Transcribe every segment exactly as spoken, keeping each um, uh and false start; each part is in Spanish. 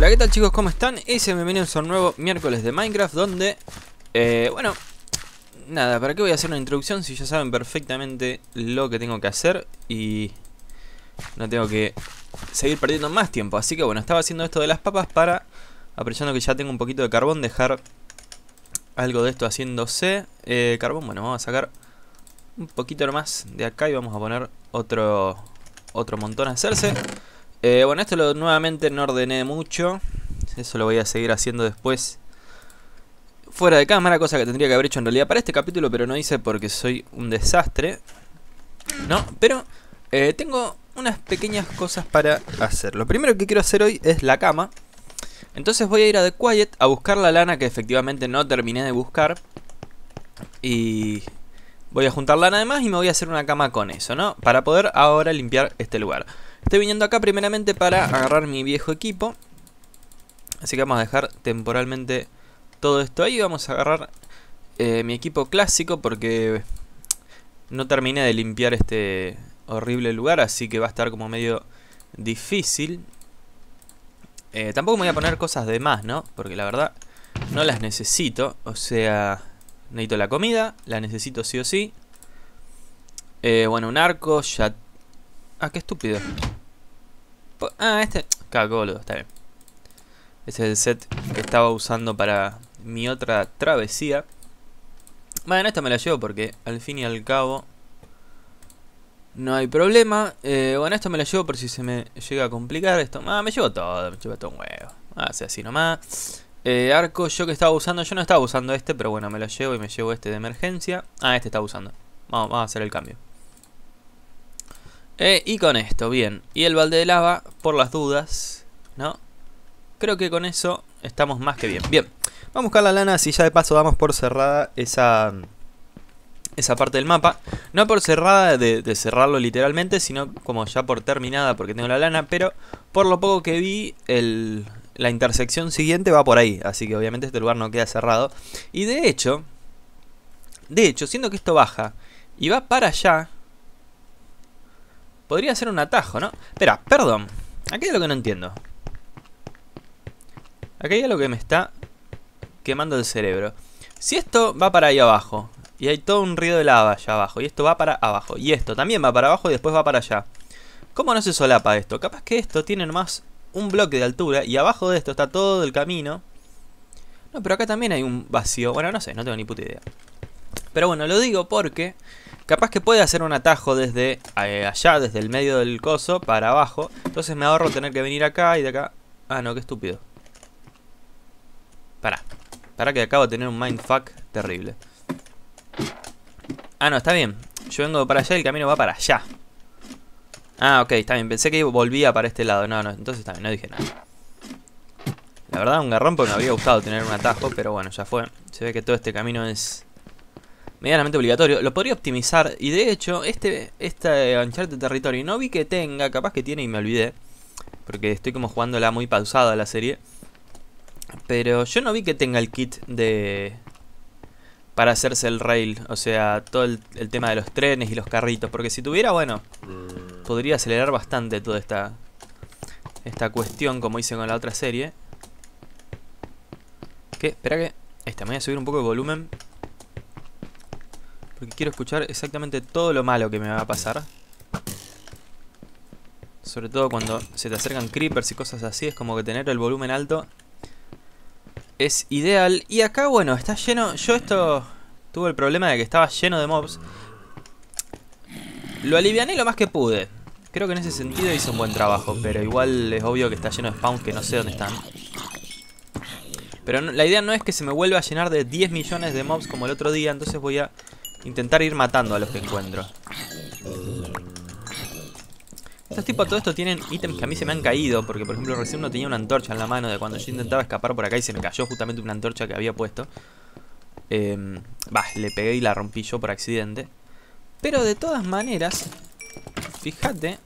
Hola, ¿qué tal chicos? ¿Cómo están? Y sean bienvenidos a un nuevo miércoles de Minecraft donde, eh, bueno, nada, ¿para qué voy a hacer una introducción si ya saben perfectamente lo que tengo que hacer? Y no tengo que seguir perdiendo más tiempo. Así que bueno, estaba haciendo esto de las papas para, aprovechando que ya tengo un poquito de carbón, dejar algo de esto haciéndose. eh, Carbón, bueno, vamos a sacar un poquito más de acá y vamos a poner otro, otro montón a hacerse. Eh, bueno, esto lo nuevamente no ordené mucho. Eso lo voy a seguir haciendo después fuera de cámara, cosa que tendría que haber hecho en realidad para este capítulo, pero no hice porque soy un desastre, ¿no? Pero eh, tengo unas pequeñas cosas para hacer. Lo primero que quiero hacer hoy es la cama. Entonces voy a ir a The Quiet a buscar la lana que efectivamente no terminé de buscar. Y voy a juntar lana además y me voy a hacer una cama con eso, ¿no? Para poder ahora limpiar este lugar. Estoy viniendo acá primeramente para agarrar mi viejo equipo. Así que vamos a dejar temporalmente todo esto ahí. Vamos a agarrar eh, mi equipo clásico porque no terminé de limpiar este horrible lugar. Así que va a estar como medio difícil. Eh, tampoco me voy a poner cosas de más, ¿no? Porque la verdad no las necesito. O sea, necesito la comida, la necesito sí o sí. Eh, bueno, un arco, ya... Ah, qué estúpido. Ah, este... Cago, boludo, está bien. Ese es el set que estaba usando para mi otra travesía. Bueno, esta me la llevo porque al fin y al cabo no hay problema. eh, Bueno, esto me la llevo por si se me llega a complicar esto. Ah, me llevo todo, me llevo todo un huevo. Ah, sea así nomás. eh, Arco, yo que estaba usando, yo no estaba usando este, pero bueno, me lo llevo y me llevo este de emergencia. Ah, este estaba usando. Vamos, vamos a hacer el cambio. Eh, y con esto, bien. Y el balde de lava, por las dudas, ¿no? Creo que con eso estamos más que bien. Bien, vamos a buscar la lana, así ya de paso damos por cerrada esa, esa parte del mapa. No por cerrada de, de cerrarlo literalmente, sino como ya por terminada porque tengo la lana. Pero por lo poco que vi, el, la intersección siguiente va por ahí. Así que obviamente este lugar no queda cerrado. Y de hecho, de hecho, siendo que esto baja y va para allá, podría ser un atajo, ¿no? Espera, perdón. Aquí hay algo que no entiendo. Aquí hay algo que me está quemando el cerebro. Si esto va para ahí abajo y hay todo un río de lava allá abajo, y esto va para abajo, y esto también va para abajo y después va para allá, ¿cómo no se solapa esto? Capaz que esto tiene nomás un bloque de altura y abajo de esto está todo el camino. No, pero acá también hay un vacío. Bueno, no sé, no tengo ni puta idea. Pero bueno, lo digo porque capaz que puede hacer un atajo desde eh, allá, desde el medio del coso para abajo. Entonces me ahorro tener que venir acá y de acá. Ah, no, qué estúpido. Pará, pará que acabo de tener un mindfuck terrible. Ah, no, está bien. Yo vengo para allá y el camino va para allá. Ah, ok, está bien. Pensé que volvía para este lado. No, no, entonces está bien, no dije nada. La verdad, un garrón porque me había gustado tener un atajo, pero bueno, ya fue. Se ve que todo este camino es medianamente obligatorio. Lo podría optimizar y de hecho, este, este Uncharted Territory no vi que tenga, capaz que tiene y me olvidé. Porque estoy como jugándola muy pausada la serie. Pero yo no vi que tenga el kit de... para hacerse el rail. O sea, todo el, el tema de los trenes y los carritos. Porque si tuviera, bueno, podría acelerar bastante toda esta Esta cuestión, como hice con la otra serie. ¿Qué? Espera que... Esta, me voy a subir un poco de volumen porque quiero escuchar exactamente todo lo malo que me va a pasar. Sobre todo cuando se te acercan creepers y cosas así. Es como que tener el volumen alto es ideal. Y acá, bueno, está lleno... Yo esto... Tuve el problema de que estaba lleno de mobs. Lo aliviané lo más que pude. Creo que en ese sentido hice un buen trabajo. Pero igual es obvio que está lleno de spawns que no sé dónde están. Pero no, la idea no es que se me vuelva a llenar de diez millones de mobs como el otro día. Entonces voy a intentar ir matando a los que encuentro. Estos tipos, todo esto tienen ítems que a mí se me han caído. Porque por ejemplo recién uno tenía una antorcha en la mano de cuando yo intentaba escapar por acá y se me cayó justamente una antorcha que había puesto. Eh, bah, le pegué y la rompí yo por accidente. Pero de todas maneras, fíjate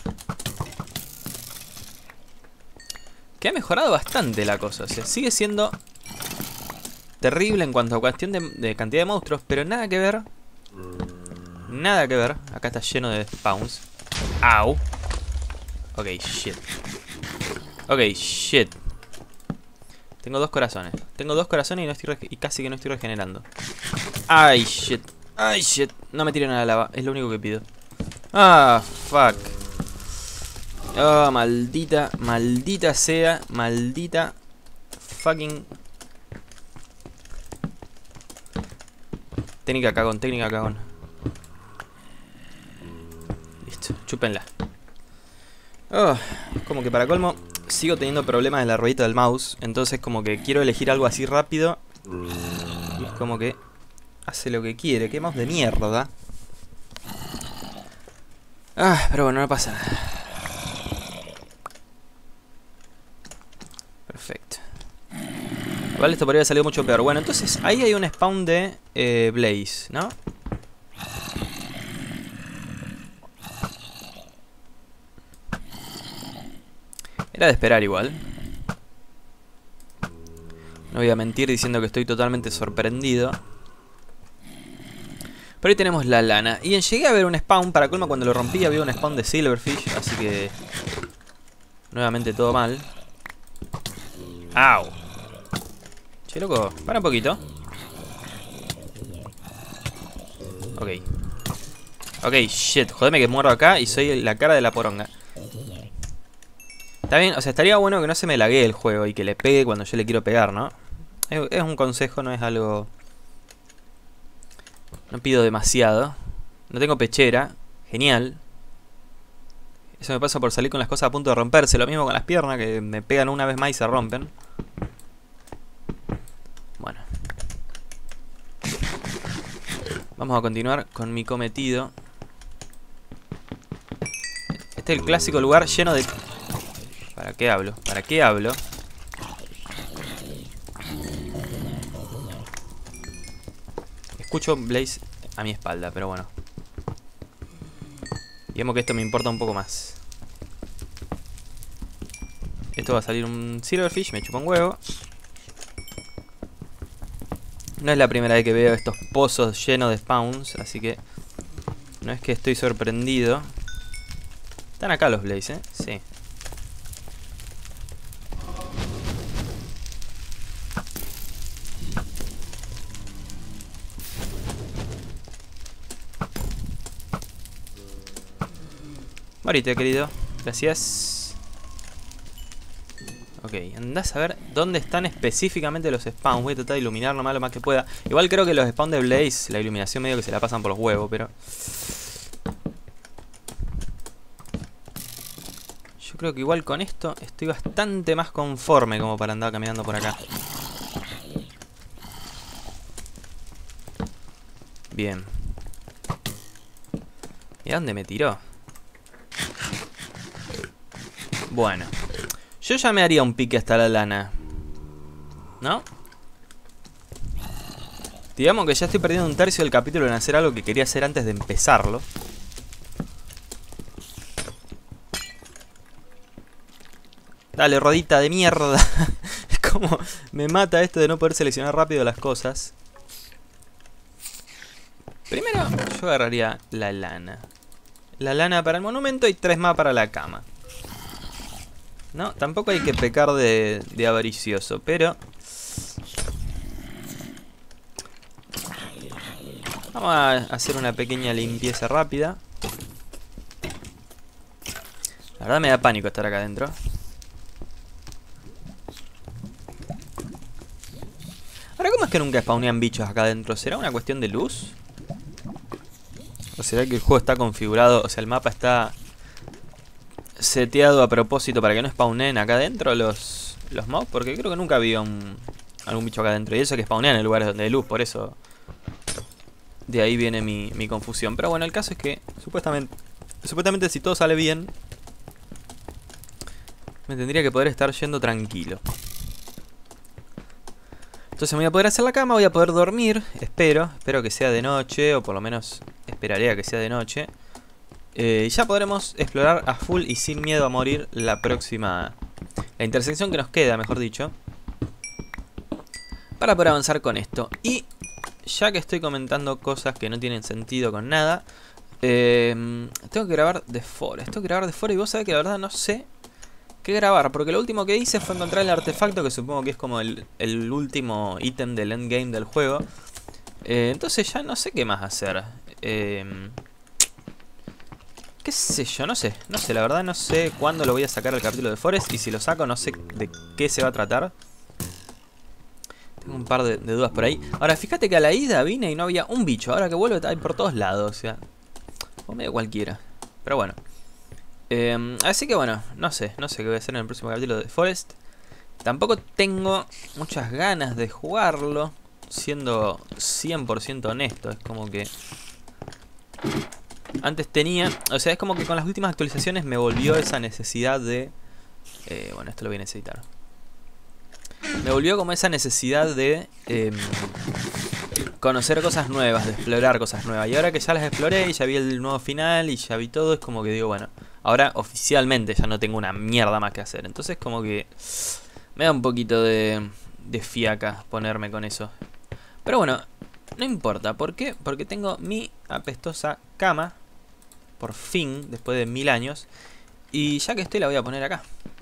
que ha mejorado bastante la cosa. O sea, sigue siendo terrible en cuanto a cuestión de, de cantidad de monstruos, pero nada que ver. Nada que ver. Acá está lleno de spawns. Au. Ok, shit. Ok, shit. Tengo dos corazones. Tengo dos corazones y, no estoy y casi que no estoy regenerando. Ay, shit. Ay, shit. No me tiren a la lava. Es lo único que pido. Ah, fuck. Oh, maldita, maldita sea. Maldita fucking... Técnica cagón, técnica cagón. Listo, chúpenla. Oh, como que para colmo sigo teniendo problemas en la ruedita del mouse. Entonces como que quiero elegir algo así rápido y es como que hace lo que quiere. Qué mouse de mierda. Ah, pero bueno, no pasa nada. Perfecto. Vale, esto podría haber salido mucho peor. Bueno, entonces ahí hay un spawn de eh, Blaze, ¿no? Era de esperar igual. No voy a mentir diciendo que estoy totalmente sorprendido. Pero ahí tenemos la lana. Y llegué a ver un spawn, para colma cuando lo rompí había un spawn de Silverfish. Así que... nuevamente todo mal. ¡Au! Che, loco, para un poquito. Ok. Ok, shit, jodeme que muero acá y soy la cara de la poronga. Está bien, o sea, estaría bueno que no se me laguee el juego y que le pegue cuando yo le quiero pegar, ¿no? Es, es un consejo, no es algo... No pido demasiado. No tengo pechera. Genial. Eso me pasa por salir con las cosas a punto de romperse. Lo mismo con las piernas, que me pegan una vez más y se rompen. Bueno. Vamos a continuar con mi cometido. Este es el clásico lugar lleno de... ¿Para qué hablo? ¿Para qué hablo? Escucho Blaze a mi espalda, pero bueno. Digamos que esto me importa un poco más. Esto va a salir un Silverfish, me chupa un huevo. No es la primera vez que veo estos pozos llenos de spawns, así que no es que estoy sorprendido. Están acá los Blaze, ¿eh? Sí. Morite, querido. Gracias. Ok, andás a ver dónde están específicamente los spawns. Voy a tratar de iluminar nomás lo más que pueda. Igual creo que los spawns de Blaze, la iluminación medio que se la pasan por los huevos, pero... Yo creo que igual con esto estoy bastante más conforme como para andar caminando por acá. Bien. ¿Y a dónde me tiró? Bueno, yo ya me haría un pique hasta la lana, ¿no? Digamos que ya estoy perdiendo un tercio del capítulo en hacer algo que quería hacer antes de empezarlo. Dale, rodita de mierda. Es como me mata esto de no poder seleccionar rápido las cosas. Primero yo agarraría la lana. La lana para el monumento y tres más para la cama. No, tampoco hay que pecar de, de avaricioso, pero... Vamos a hacer una pequeña limpieza rápida. La verdad me da pánico estar acá adentro. Ahora, ¿cómo es que nunca spawnean bichos acá adentro? ¿Será una cuestión de luz? ¿O será que el juego está configurado, o sea, el mapa está... seteado a propósito para que no spawnen acá adentro los, los mobs? Porque creo que nunca había un, algún bicho acá adentro. Y eso que spawnean en lugares donde hay luz, por eso de ahí viene mi, mi confusión. Pero bueno, el caso es que supuestamente supuestamente si todo sale bien me tendría que poder estar yendo tranquilo. Entonces me voy a poder hacer la cama, voy a poder dormir. Espero, espero que sea de noche, o por lo menos esperaré a que sea de noche. Eh, y ya podremos explorar a full y sin miedo a morir la próxima... La intersección que nos queda, mejor dicho. Para poder avanzar con esto. Y ya que estoy comentando cosas que no tienen sentido con nada, eh, tengo que grabar de Forest. Tengo que grabar de Forest y vos sabés que la verdad no sé que grabar, porque lo último que hice fue encontrar el artefacto, que supongo que es como el, el último ítem del endgame del juego. Eh, entonces ya no sé qué más hacer. Eh, ¿Qué sé yo? No sé, no sé, la verdad no sé cuándo lo voy a sacar el capítulo de Forest. Y si lo saco no sé de qué se va a tratar. Tengo un par de, de dudas por ahí. Ahora fíjate que a la ida vine y no había un bicho. Ahora que vuelvo hay por todos lados, o sea, o medio cualquiera. Pero bueno. Eh, así que bueno, no sé, no sé qué voy a hacer en el próximo capítulo de Forest. Tampoco tengo muchas ganas de jugarlo, siendo cien por ciento honesto. Es como que antes tenía, o sea, es como que con las últimas actualizaciones me volvió esa necesidad de eh, bueno, esto lo voy a necesitar. Me volvió como esa necesidad de eh, conocer cosas nuevas, de explorar cosas nuevas. Y ahora que ya las exploré y ya vi el nuevo final y ya vi todo, es como que digo, bueno, ahora oficialmente ya no tengo una mierda más que hacer. Entonces como que me da un poquito de, de fiaca ponerme con eso. Pero bueno, no importa. ¿Por qué? Porque tengo mi apestosa cama. Por fin, después de mil años. Y ya que estoy la voy a poner acá.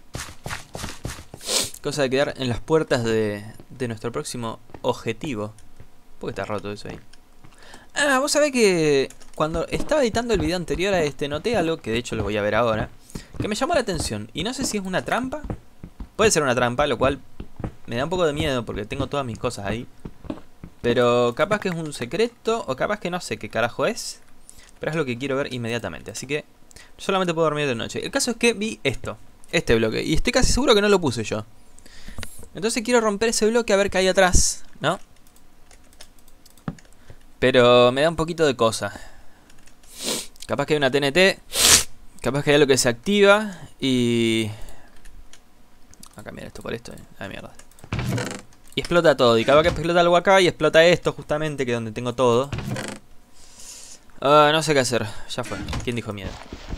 Cosa de quedar en las puertas de, de nuestro próximo objetivo. ¿Por qué está roto eso ahí? Ah, vos sabés que cuando estaba editando el video anterior a este noté algo, que de hecho lo voy a ver ahora, que me llamó la atención. Y no sé si es una trampa. Puede ser una trampa, lo cual me da un poco de miedo porque tengo todas mis cosas ahí. Pero capaz que es un secreto o capaz que no sé qué carajo es. Pero es lo que quiero ver inmediatamente. Así que solamente puedo dormir de noche. El caso es que vi esto, este bloque, y estoy casi seguro que no lo puse yo. Entonces quiero romper ese bloque a ver qué hay atrás, ¿no? Pero me da un poquito de cosa. Capaz que hay una T N T. Capaz que hay algo que se activa. Y... voy a cambiar esto por esto. Ah, mierda. Y explota todo. Y capaz que explota algo acá y explota esto justamente, que es donde tengo todo. Uh, no sé qué hacer. Ya fue. ¿Quién dijo miedo?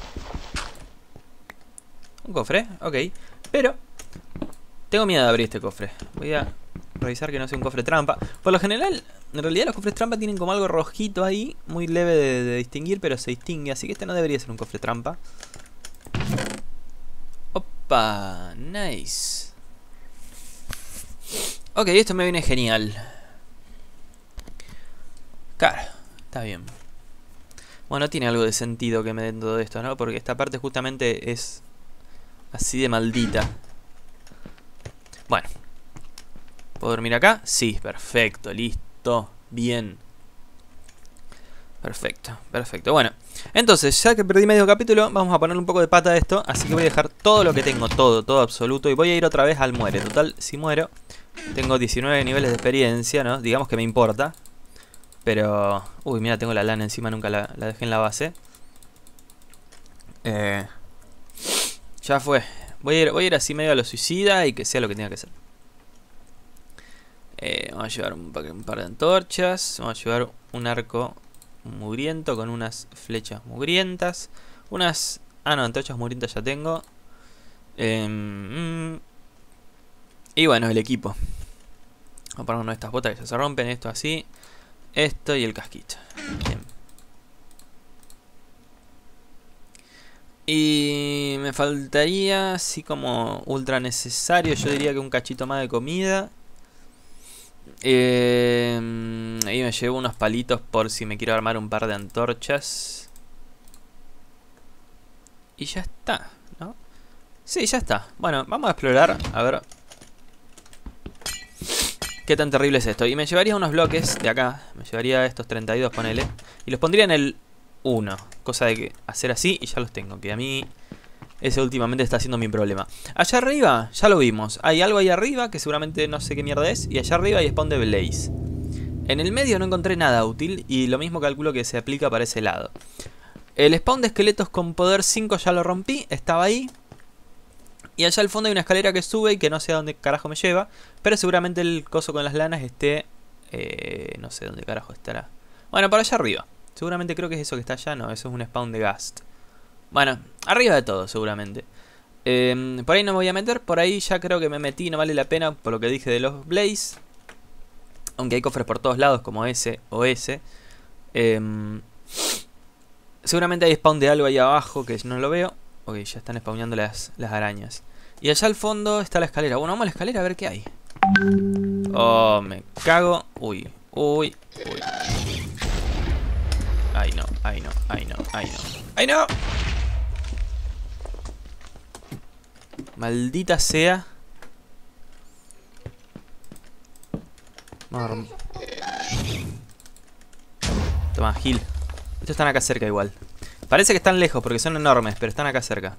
¿Un cofre? Ok. Pero tengo miedo de abrir este cofre. Voy a revisar que no sea un cofre trampa. Por lo general, en realidad los cofres trampa tienen como algo rojito ahí, muy leve de, de distinguir, pero se distingue. Así que este no debería ser un cofre trampa. Opa, nice. Ok, esto me viene genial. Claro, está bien. Bueno, tiene algo de sentido que me den todo esto, ¿no? Porque esta parte justamente es así de maldita. Bueno. ¿Puedo dormir acá? Sí, perfecto, listo, bien. Perfecto, perfecto. Bueno, entonces, ya que perdí medio capítulo, vamos a ponerle un poco de pata a esto. Así que voy a dejar todo lo que tengo, todo, todo absoluto. Y voy a ir otra vez al muere. Total, si muero, tengo diecinueve niveles de experiencia, ¿no? Digamos que me importa. Pero... uy, mira, tengo la lana encima, nunca la, la dejé en la base. Eh, ya fue. Voy a, ir, voy a ir así medio a lo suicida y que sea lo que tenga que ser. Eh, vamos a llevar un, un par de antorchas. Vamos a llevar un arco mugriento con unas flechas mugrientas. Unas... ah, no, antorchas mugrientas ya tengo. Eh, mm, y bueno, el equipo. Vamos a poner una de estas botas que ya se rompen. Esto así. Esto y el casquito. Bien. Y me faltaría, así como ultra necesario, yo diría que un cachito más de comida. Eh, y me llevo unos palitos por si me quiero armar un par de antorchas. Y ya está, ¿no? Sí, ya está. Bueno, vamos a explorar, a ver qué tan terrible es esto. Y me llevaría unos bloques de acá. Me llevaría estos treinta y dos, ponele. Y los pondría en el uno. Cosa de que hacer así y ya los tengo. Que a mí ese últimamente está siendo mi problema. Allá arriba, ya lo vimos. Hay algo ahí arriba que seguramente no sé qué mierda es. Y allá arriba hay spawn de Blaze. En el medio no encontré nada útil. Y lo mismo calculo que se aplica para ese lado. El spawn de esqueletos con poder cinco ya lo rompí. Estaba ahí. Y allá al fondo hay una escalera que sube y que no sé a dónde carajo me lleva. Pero seguramente el coso con las lanas esté... Eh, no sé dónde carajo estará. Bueno, para allá arriba. Seguramente creo que es eso que está allá. No, eso es un spawn de Ghast. Bueno, arriba de todo seguramente. Eh, por ahí no me voy a meter. Por ahí ya creo que me metí. No vale la pena por lo que dije de los Blaze. Aunque hay cofres por todos lados como ese o ese. Eh, seguramente hay spawn de algo ahí abajo que no lo veo. Ok, ya están spawneando las, las arañas. Y allá al fondo está la escalera. Bueno, vamos a la escalera a ver qué hay. Oh, me cago. Uy, uy, uy. Ay no, ay no, ay no, ay no. ¡Ay no! Maldita sea. Vamos a... Toma, Gil. Estos están acá cerca igual. Parece que están lejos porque son enormes, pero están acá cerca.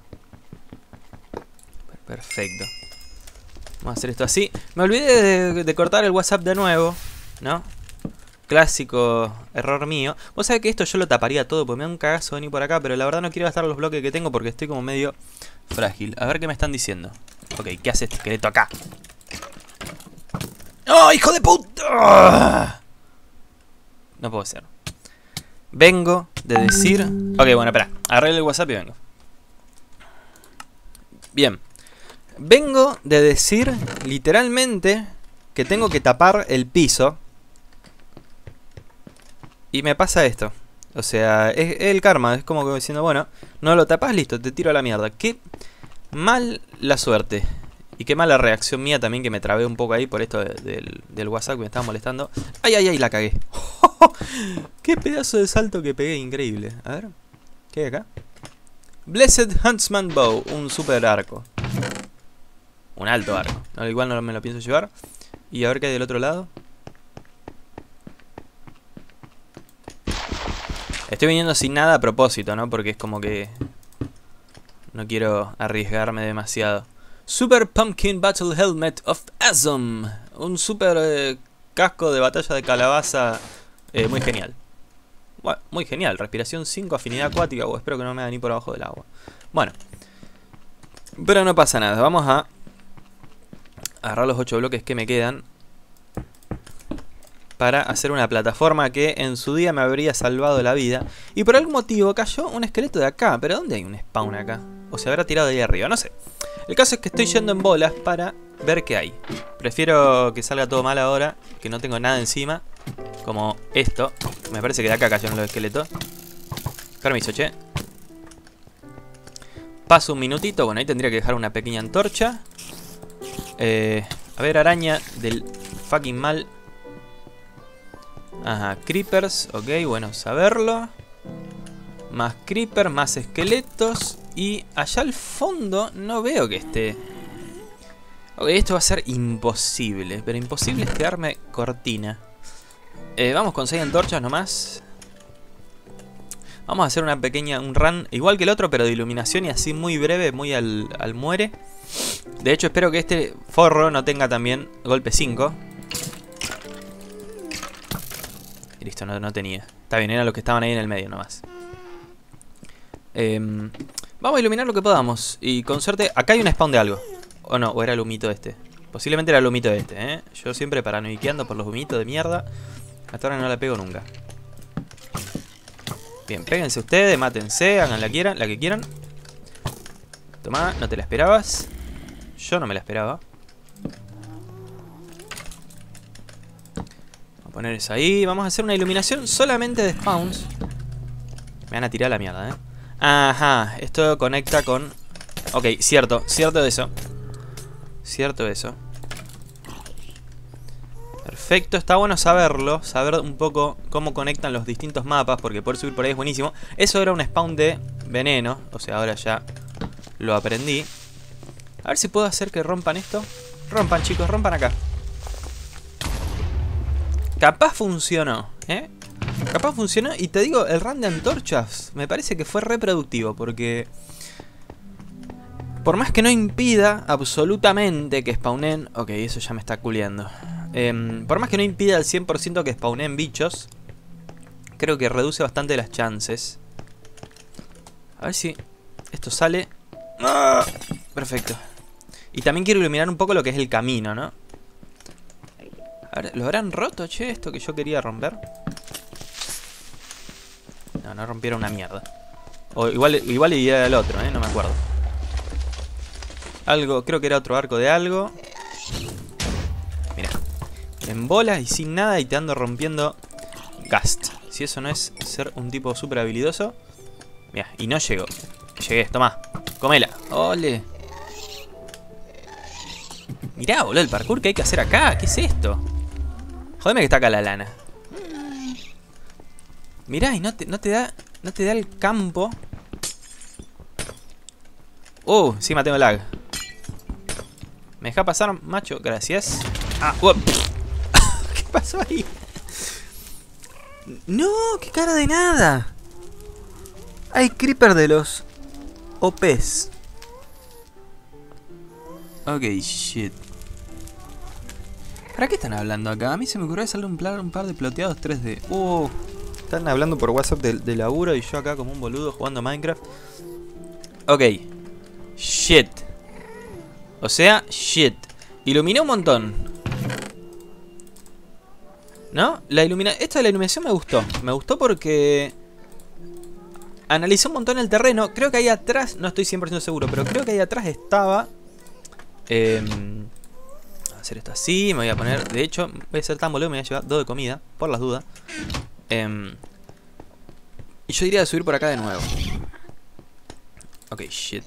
Perfecto. Vamos a hacer esto así. Me olvidé de, de cortar el WhatsApp de nuevo, ¿no? Clásico error mío. Vos sabés que esto yo lo taparía todo porque me da un cagazo venir por acá, pero la verdad no quiero gastar los bloques que tengo porque estoy como medio frágil. A ver qué me están diciendo. Ok, ¿qué hace este esqueleto acá? ¡Oh, hijo de puta! No puedo ser. Vengo de decir... Ok, bueno, espera. Arregle el WhatsApp y vengo. Bien. Vengo de decir literalmente que tengo que tapar el piso. Y me pasa esto. O sea, es, es el karma. Es como diciendo, bueno, no lo tapas, listo, te tiro a la mierda. Qué mal la suerte. Y qué mala reacción mía también, que me trabé un poco ahí por esto de, de, del WhatsApp que me estaba molestando. ¡Ay, ay, ay! La cagué. ¡Qué pedazo de salto que pegué! Increíble. A ver, ¿qué hay acá? Blessed Huntsman Bow. Un super arco. Un alto arco. No, igual no me lo pienso llevar. Y a ver qué hay del otro lado. Estoy viniendo sin nada a propósito, ¿no? Porque es como que... no quiero arriesgarme demasiado. Super Pumpkin Battle Helmet of Azum. Un super eh, casco de batalla de calabaza eh, muy genial. Bueno, muy genial. Respiración cinco, afinidad acuática. Oh, espero que no me haga ni por abajo del agua. Bueno. Pero no pasa nada. Vamos a agarrar los ocho bloques que me quedan para hacer una plataforma que en su día me habría salvado la vida. Y por algún motivo cayó un esqueleto de acá. ¿Pero dónde hay un spawn acá? O se habrá tirado de ahí arriba, no sé. El caso es que estoy yendo en bolas para ver qué hay. Prefiero que salga todo mal ahora, que no tengo nada encima. Como esto. Me parece que de acá cayeron los esqueletos. Permiso, che. Paso un minutito. Bueno, ahí tendría que dejar una pequeña antorcha. Eh, a ver, araña del fucking mal. Ajá, creepers. Ok, bueno saberlo. Más creepers, más esqueletos. Y allá al fondo no veo que esté. Ok, esto va a ser imposible. Pero imposible es quedarme cortina. Eh, vamos con seis antorchas nomás. Vamos a hacer una pequeña, un run igual que el otro, pero de iluminación y así muy breve, muy al, al muere. De hecho espero que este forro no tenga también golpe cinco. Y listo, no, no tenía. Está bien, eran los que estaban ahí en el medio nomás. Eh, vamos a iluminar lo que podamos. Y con suerte, acá hay un spawn de algo. O no, o era el humito este. Posiblemente era el humito este, ¿eh? Yo siempre paranoiqueando por los humitos de mierda. Hasta ahora no la pego nunca. Bien, péguense ustedes, mátense, hagan la, quieran, la que quieran. Tomá, no te la esperabas. Yo no me la esperaba. Vamos a poner eso ahí. Vamos a hacer una iluminación solamente de spawns. Me van a tirar la mierda, ¿eh? Ajá, esto conecta con... Ok, cierto, cierto eso. Cierto eso. Perfecto, está bueno saberlo. Saber un poco cómo conectan los distintos mapas, porque poder subir por ahí es buenísimo. Eso era un spawn de veneno. O sea, ahora ya lo aprendí. A ver si puedo hacer que rompan esto. Rompan, chicos, rompan acá. Capaz funcionó, ¿eh? Capaz funcionó. Y te digo, el run de antorchas me parece que fue reproductivo, porque... por más que no impida absolutamente que spawnen... Ok, eso ya me está culeando. Eh, por más que no impida al cien por ciento que spawnen bichos, creo que reduce bastante las chances. A ver si esto sale. ¡Ah! Perfecto. Y también quiero iluminar un poco lo que es el camino, ¿no? A ver, ¿lo habrán roto, che? Esto que yo quería romper. No, no rompieron una mierda. O igual, igual era el otro, ¿eh? No me acuerdo. Algo, creo que era otro arco de algo. Mira, en bolas y sin nada y te ando rompiendo Gast. Si eso no es ser un tipo súper habilidoso. Mira, y no llegó. Llegué, tomá, comela. Ole. Mirá, boludo, el parkour que hay que hacer acá. ¿Qué es esto? Jodeme que está acá la lana. Mirá, y no te, no te da. No te da el campo. Uh, encima tengo lag. ¿Me deja pasar, macho? Gracias. Ah, uh. ¿Qué pasó ahí? No, qué cara de nada. Hay creeper de los O Pes. Ok, shit. ¿Para qué están hablando acá? A mí se me ocurrió hacerle un, un par de ploteados tres D. Uh, están hablando por WhatsApp de, de laburo y yo acá como un boludo jugando Minecraft. Ok. Shit. O sea, shit. Iluminé un montón. ¿No? La ilumina... Esto de la iluminación me gustó. Me gustó porque... analicé un montón el terreno. Creo que ahí atrás... No estoy cien por ciento seguro, pero creo que ahí atrás estaba... Eh, voy a hacer esto así. Me voy a poner... De hecho, voy a ser tan boludo. Me voy a llevar dos de comida. Por las dudas. Eh, y yo diría de subir por acá de nuevo. Ok, shit.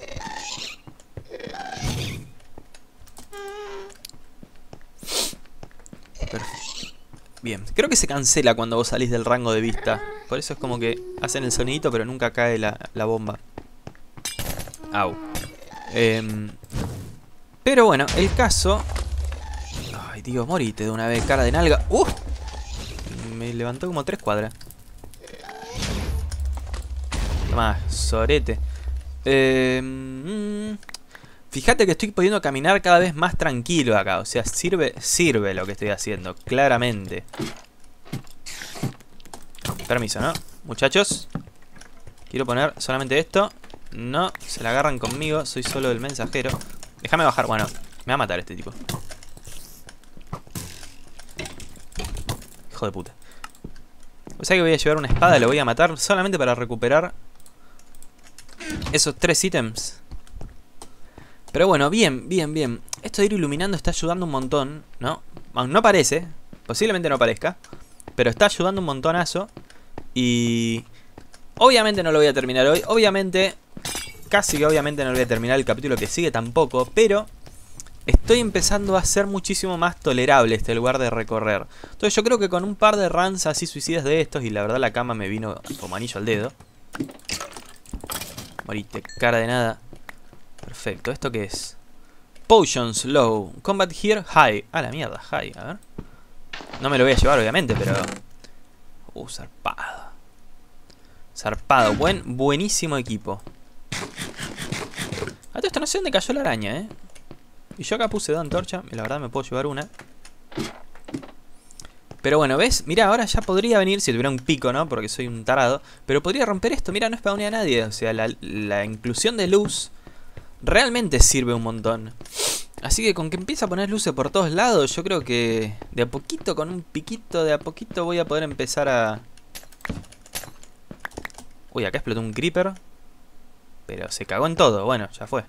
Perfecto. Bien, creo que se cancela cuando vos salís del rango de vista. Por eso es como que hacen el sonidito, pero nunca cae la, la bomba. Au. Eh, pero bueno, el caso... Ay, Dios, morite de una vez, cara de nalga. ¡Uh! Me levantó como tres cuadras. Toma, sorete. Eh, mm, fíjate que estoy pudiendo caminar cada vez más tranquilo acá. O sea, sirve, sirve lo que estoy haciendo, claramente. Permiso, ¿no? Muchachos, quiero poner solamente esto. No, se la agarran conmigo. Soy solo el mensajero. Déjame bajar, bueno, me va a matar este tipo. Hijo de puta. O sea que voy a llevar una espada y lo voy a matar solamente para recuperar esos tres ítems. Pero bueno, bien, bien, bien. Esto de ir iluminando está ayudando un montón, ¿no? No parece, posiblemente no parezca, pero está ayudando un montonazo. Y... obviamente no lo voy a terminar hoy. Obviamente, casi que obviamente no lo voy a terminar el capítulo que sigue tampoco. Pero estoy empezando a ser muchísimo más tolerable este lugar de recorrer. Entonces yo creo que con un par de runs así suicidas de estos, y la verdad la cama me vino como anillo al dedo. Morite, cara de nada. Perfecto, ¿esto qué es? Potions low, combat here high. Ah, la mierda, high, a ver. No me lo voy a llevar obviamente, pero... Uh, zarpado. Zarpado, buen, buenísimo equipo. A todo esto no sé dónde cayó la araña, eh. Y yo acá puse dos antorchas, y la verdad me puedo llevar una. Pero bueno, ¿ves? Mirá, ahora ya podría venir, si tuviera un pico, ¿no? Porque soy un tarado. Pero podría romper esto, mira, no spawnea a nadie. O sea, la, la inclusión de luz realmente sirve un montón. Así que con que empiece a poner luces por todos lados, yo creo que de a poquito, con un piquito, de a poquito voy a poder empezar a... Uy, acá explotó un creeper. Pero se cagó en todo, bueno, ya fue.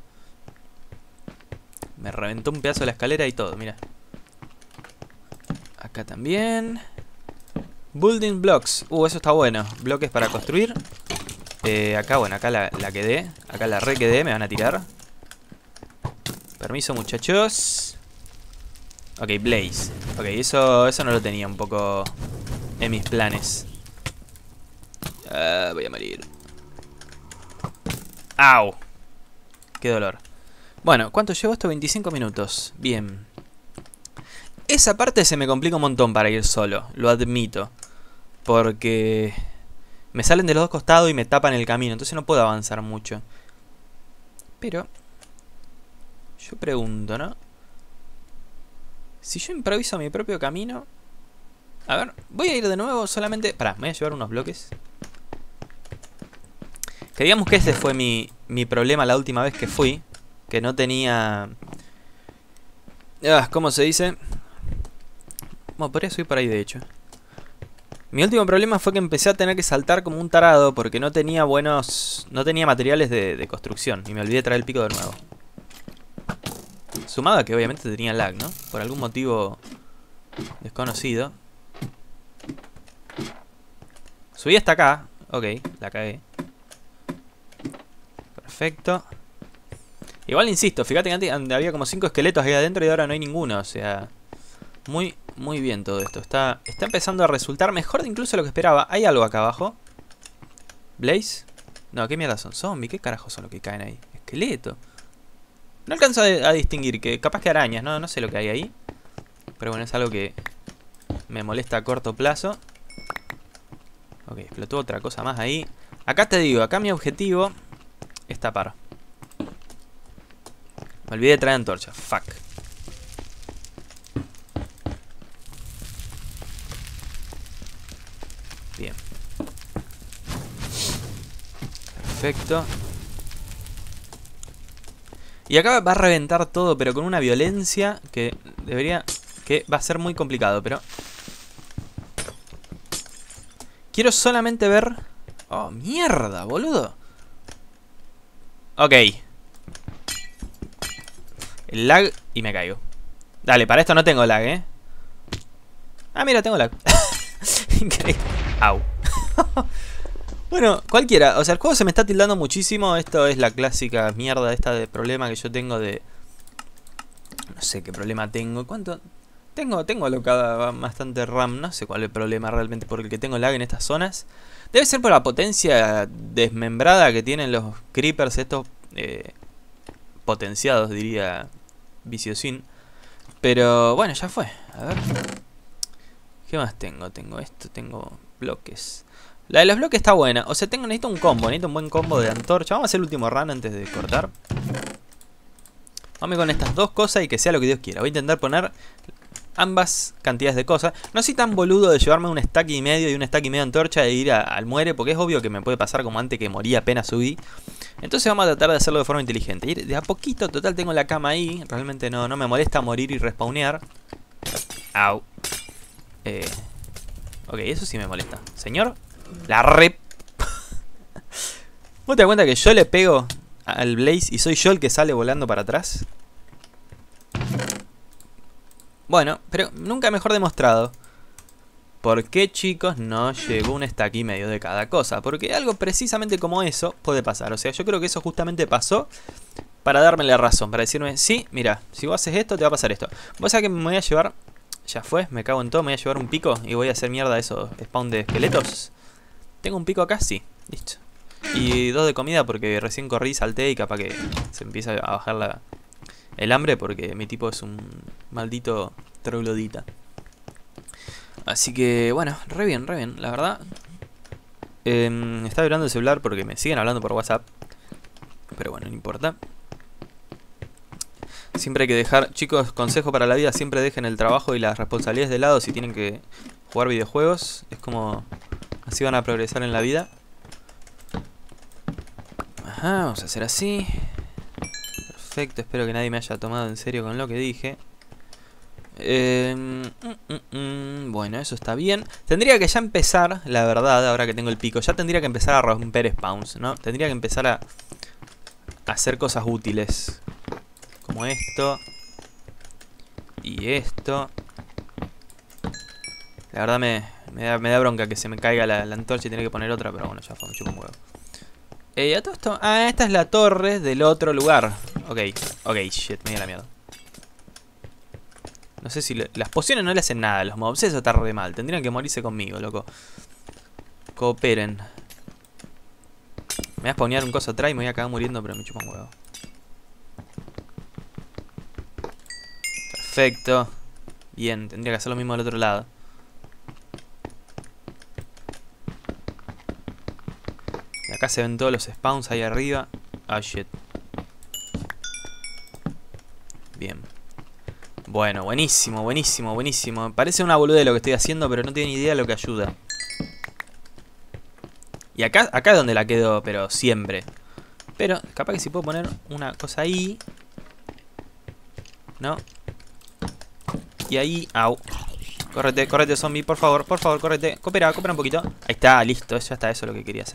Me reventó un pedazo de la escalera y todo, mira. Acá también. Building blocks. Uh, eso está bueno. Bloques para construir. Eh, acá, bueno, acá la, la quedé. Acá la re quedé, me van a tirar. Permiso, muchachos. Ok, Blaze. Ok, eso, eso no lo tenía un poco en mis planes. Uh, voy a morir. ¡Au! Qué dolor. Bueno, ¿cuánto llevo esto? veinticinco minutos. Bien. Esa parte se me complica un montón para ir solo, lo admito. Porque me salen de los dos costados y me tapan el camino, entonces no puedo avanzar mucho. Pero yo pregunto, ¿no? Si yo improviso mi propio camino... A ver, voy a ir de nuevo solamente... Pará, me voy a llevar unos bloques. Que digamos que ese fue mi, mi problema la última vez que fui. Que no tenía... Ah, ¿cómo se dice? Bueno, podría subir por ahí de hecho. Mi último problema fue que empecé a tener que saltar como un tarado porque no tenía buenos... No tenía materiales de, de construcción y me olvidé de traer el pico de nuevo. Sumado a que obviamente tenía lag, ¿no? Por algún motivo desconocido. Subí hasta acá. Ok, la cagué. Perfecto. Igual insisto, fíjate que antes había como cinco esqueletos ahí adentro y ahora no hay ninguno. O sea, muy, muy bien todo esto. Está, está empezando a resultar mejor de incluso lo que esperaba. Hay algo acá abajo. ¿Blaze? No, ¿qué mierda son? ¿Zombies? ¿Qué carajos son los que caen ahí? Esqueleto. No alcanzo a, a distinguir, que capaz que arañas, no, no sé lo que hay ahí. Pero bueno, es algo que me molesta a corto plazo. Ok, explotó otra cosa más ahí. Acá te digo, acá mi objetivo es tapar. Me olvidé de traer antorcha, fuck. Bien. Perfecto. Y acá va a reventar todo, pero con una violencia que debería... que va a ser muy complicado, pero... quiero solamente ver... oh, mierda, boludo. Ok. El lag y me caigo. Dale, para esto no tengo lag, ¿eh? Ah, mira, tengo lag. Increíble. Au. Bueno, cualquiera. O sea, el juego se me está tildando muchísimo. Esto es la clásica mierda esta de problema que yo tengo de... no sé qué problema tengo. ¿Cuánto? Tengo, tengo alocada bastante RAM. No sé cuál es el problema realmente por el que tengo lag en estas zonas. Debe ser por la potencia desmembrada que tienen los creepers estos... Eh, potenciados, diría Viciosin. Pero bueno, ya fue. A ver. ¿Qué más tengo? Tengo esto, tengo bloques. La de los bloques está buena. O sea, tengo, necesito un combo, necesito un buen combo de antorcha. Vamos a hacer el último run antes de cortar. Vamos con estas dos cosas y que sea lo que Dios quiera. Voy a intentar poner ambas cantidades de cosas. No soy tan boludo de llevarme un stack y medio y un stack y medio de antorcha e ir a, al muere, porque es obvio que me puede pasar como antes que morí apenas subí. Entonces vamos a tratar de hacerlo de forma inteligente. Ir de a poquito, total tengo la cama ahí. Realmente no, no me molesta morir y respawnear. Au. Eh, ok, eso sí me molesta. Señor, la rep. ¿Vos te das cuenta que yo le pego al Blaze y soy yo el que sale volando para atrás? Bueno, pero nunca mejor demostrado. ¿Por qué, chicos, no llegó un stack y medio de cada cosa? Porque algo precisamente como eso puede pasar. O sea, yo creo que eso justamente pasó para darme la razón. Para decirme, sí, mira, si vos haces esto, te va a pasar esto. Vos sabés que me voy a llevar... ya fue, me cago en todo, me voy a llevar un pico y voy a hacer mierda esos spawn de esqueletos. ¿Tengo un pico acá? Sí, listo. Y dos de comida porque recién corrí, salté y capaz que se empieza a bajar la, el hambre porque mi tipo es un maldito troglodita. Así que, bueno, re bien, re bien, la verdad. Eh, está vibrando el celular porque me siguen hablando por WhatsApp. Pero bueno, no importa. Siempre hay que dejar, chicos, consejo para la vida, siempre dejen el trabajo y las responsabilidades de lado si tienen que jugar videojuegos. Es como, así van a progresar en la vida. Ajá, vamos a hacer así. Perfecto, espero que nadie me haya tomado en serio con lo que dije. Eh, mm, mm, mm, bueno, eso está bien. Tendría que ya empezar, la verdad, ahora que tengo el pico, ya tendría que empezar a romper spawns, ¿no? Tendría que empezar a, a hacer cosas útiles. Como esto. Y esto. La verdad me, me, da, me da bronca que se me caiga la, la antorcha y tener que poner otra, pero bueno, ya fue, me chupo un huevo. Eh, a todo esto... ah, esta es la torre del otro lugar. Ok, ok, shit, me dio la mierda. No sé si... Le, las pociones no le hacen nada a los mobs, eso está re mal. Tendrían que morirse conmigo, loco. Cooperen. Me voy a spawnear un coso atrás y me voy a acabar muriendo, pero me chupa un huevo. Perfecto. Bien, tendría que hacer lo mismo del otro lado. Y acá se ven todos los spawns ahí arriba. Ah, shit. Bien. Bueno, buenísimo, buenísimo, buenísimo. Parece una boludez lo que estoy haciendo, pero no tiene ni idea de lo que ayuda. Y acá, acá es donde la quedo, pero siempre. Pero capaz que si puedo poner una cosa ahí. ¿No? Y ahí, au. Córrete, córrete, zombie, por favor, por favor, córrete. Coopera, coopera un poquito. Ahí está, listo, ya está, eso es lo que quería hacer.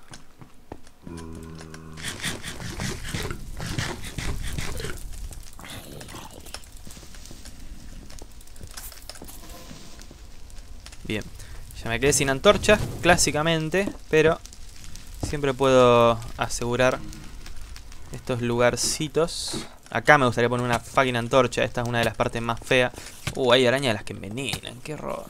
Bien, ya me quedé sin antorchas, clásicamente, pero siempre puedo asegurar estos lugarcitos. Acá me gustaría poner una fucking antorcha. Esta es una de las partes más feas. Uh, hay arañas de las que envenenan. Qué horror.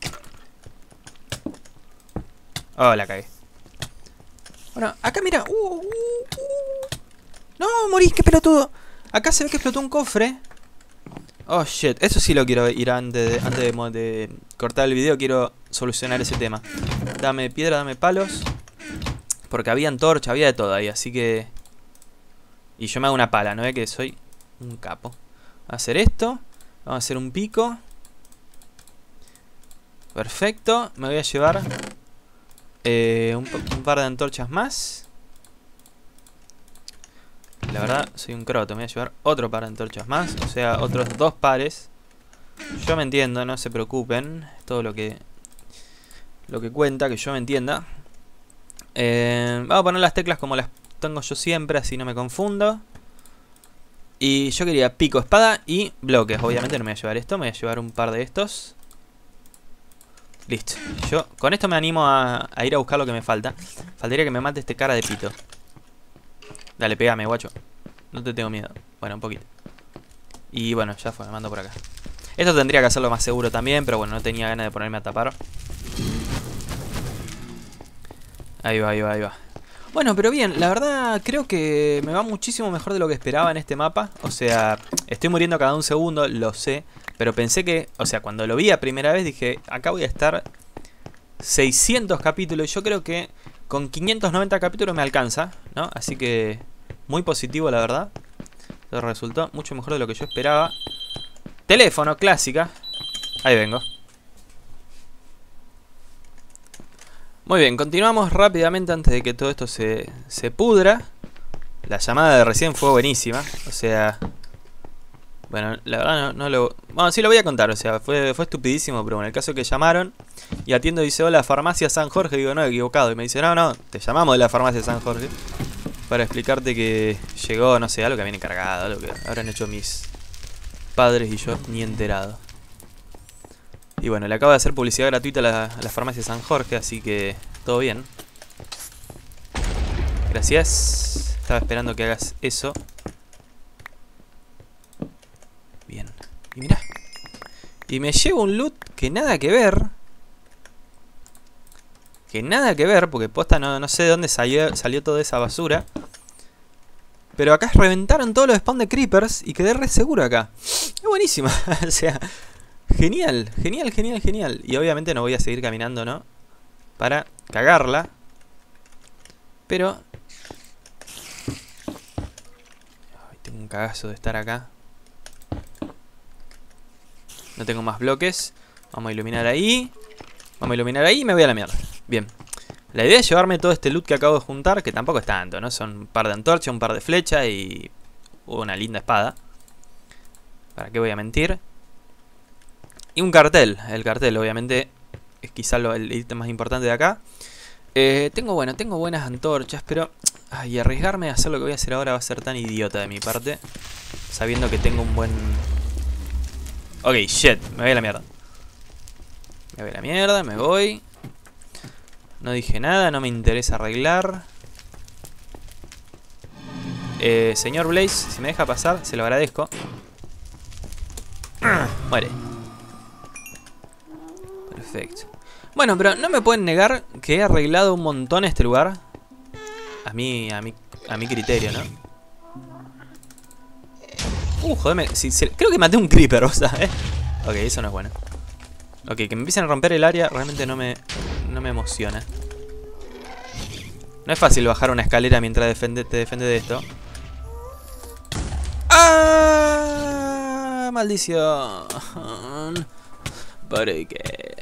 Oh, la cagué. Bueno, acá mira. Uh, uh, uh. No, morí, qué pelotudo. Acá se ve que explotó un cofre. Oh, shit. Eso sí lo quiero ir antes de, antes de, de cortar el video. Quiero solucionar ese tema. Dame piedra, dame palos. Porque había antorcha, había de todo ahí. Así que... Y yo me hago una pala, ¿no ve que soy un capo? Vamos a hacer esto. Vamos a hacer un pico. Perfecto. Me voy a llevar eh, un, un par de antorchas más. La verdad, soy un croto. Me voy a llevar otro par de antorchas más. O sea, otros dos pares. Yo me entiendo, no se preocupen. Todo lo que lo que cuenta, que yo me entienda. Eh, vamos a poner las teclas como las tengo yo siempre, así no me confundo. Y yo quería pico, espada y bloques. Obviamente no me voy a llevar esto, me voy a llevar un par de estos. Listo. Yo con esto me animo a, a ir a buscar lo que me falta. Faltaría que me mate este cara de pito. Dale, pegame, guacho. No te tengo miedo. Bueno, un poquito. Y bueno, ya fue, me mando por acá. Esto tendría que hacerlo más seguro también, pero bueno, no tenía ganas de ponerme a tapar. Ahí va, ahí va, ahí va. Bueno, pero bien, la verdad creo que me va muchísimo mejor de lo que esperaba en este mapa. O sea, estoy muriendo cada un segundo, lo sé. Pero pensé que, o sea, cuando lo vi a primera vez dije, acá voy a estar seiscientos capítulos. Y yo creo que con quinientos noventa capítulos me alcanza, ¿no? Así que muy positivo, la verdad. Esto resultó mucho mejor de lo que yo esperaba. Teléfono, clásica. Ahí vengo. Muy bien, continuamos rápidamente antes de que todo esto se, se pudra. La llamada de recién fue buenísima. O sea... Bueno, la verdad no, no lo... Bueno, sí lo voy a contar, o sea, fue, fue estupidísimo. Pero bueno, el caso es que llamaron y atiendo y dice, hola, Farmacia San Jorge. Digo, no, equivocado. Y me dice, no, no, te llamamos de la Farmacia San Jorge para explicarte que llegó, no sé, algo que habían encargado, algo que habrán hecho mis padres y yo ni enterado. Y bueno, le acabo de hacer publicidad gratuita a la, a la Farmacia San Jorge, así que todo bien. Gracias. Estaba esperando que hagas eso. Bien. Y mirá. Y me llevo un loot que nada que ver. Que nada que ver, porque posta no, no sé de dónde salió, salió toda esa basura. Pero acá reventaron todos los spawn de creepers y quedé re seguro acá. Es buenísima. O sea... Genial, genial, genial, genial. Y obviamente no voy a seguir caminando, ¿no? Para cagarla. Pero... Ay, tengo un cagazo de estar acá. No tengo más bloques. Vamos a iluminar ahí. Vamos a iluminar ahí y me voy a la mierda. Bien. La idea es llevarme todo este loot que acabo de juntar, que tampoco es tanto, ¿no? Son un par de antorchas, un par de flechas y... una linda espada. ¿Para qué voy a mentir? Y un cartel. El cartel, obviamente, es quizá lo, el ítem más importante de acá. Eh, tengo, bueno, tengo buenas antorchas, pero... Ay, arriesgarme a hacer lo que voy a hacer ahora va a ser tan idiota de mi parte. Sabiendo que tengo un buen... Ok, shit, me voy a la mierda. Me voy a la mierda, me voy. No dije nada, no me interesa arreglar. Eh, señor Blaze, si me deja pasar, se lo agradezco. Muere. Perfecto. Bueno, pero no me pueden negar que he arreglado un montón este lugar. A mí, a mi, a mi criterio, ¿no? Uh, jodeme. Si, si, creo que maté un creeper, o sea, ¿eh? Ok, eso no es bueno. Ok, que me empiecen a romper el área realmente no me, no me emociona. No es fácil bajar una escalera mientras defende, te defiende de esto. ¡Ah! ¡Maldición! ¿Por qué?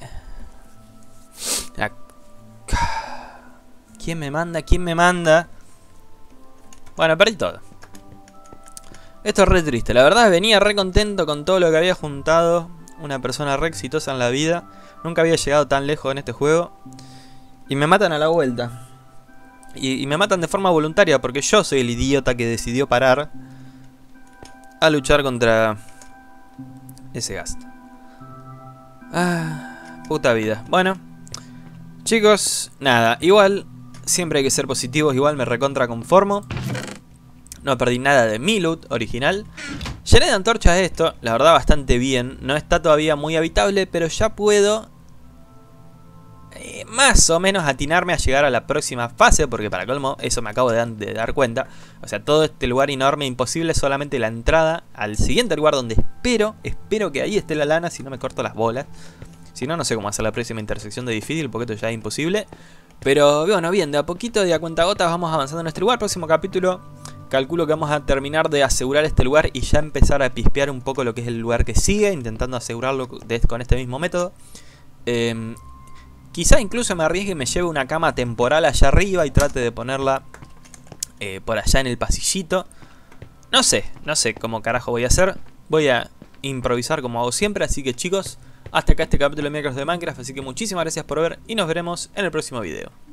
¿Quién me manda? ¿Quién me manda? Bueno, perdí todo. Esto es re triste. La verdad venía re contento con todo lo que había juntado. Una persona re exitosa en la vida. Nunca había llegado tan lejos en este juego. Y me matan a la vuelta. Y, y me matan de forma voluntaria porque yo soy el idiota que decidió parar a luchar contra ese gasto. Ah, puta vida. Bueno, chicos, nada. Igual, siempre hay que ser positivos. Igual me recontra conformo. No perdí nada de mi loot original. Llené de antorchas esto, la verdad bastante bien. No está todavía muy habitable, pero ya puedo eh, más o menos atinarme a llegar a la próxima fase. Porque para colmo, eso me acabo de, de dar cuenta. O sea, todo este lugar enorme, imposible, solamente la entrada al siguiente lugar donde espero. Espero que ahí esté la lana, si no me corto las bolas. Si no, no sé cómo hacer la próxima intersección de difícil, porque esto ya es imposible. Pero bueno, bien, de a poquito, de a cuentagotas vamos avanzando en nuestro lugar. Próximo capítulo, calculo que vamos a terminar de asegurar este lugar y ya empezar a pispear un poco lo que es el lugar que sigue, intentando asegurarlo de, con este mismo método. Eh, quizá incluso me arriesgue y me lleve una cama temporal allá arriba y trate de ponerla eh, por allá en el pasillito. No sé, no sé cómo carajo voy a hacer. Voy a improvisar como hago siempre, así que chicos, hasta acá este capítulo de miércoles de Minecraft, así que muchísimas gracias por ver y nos veremos en el próximo video.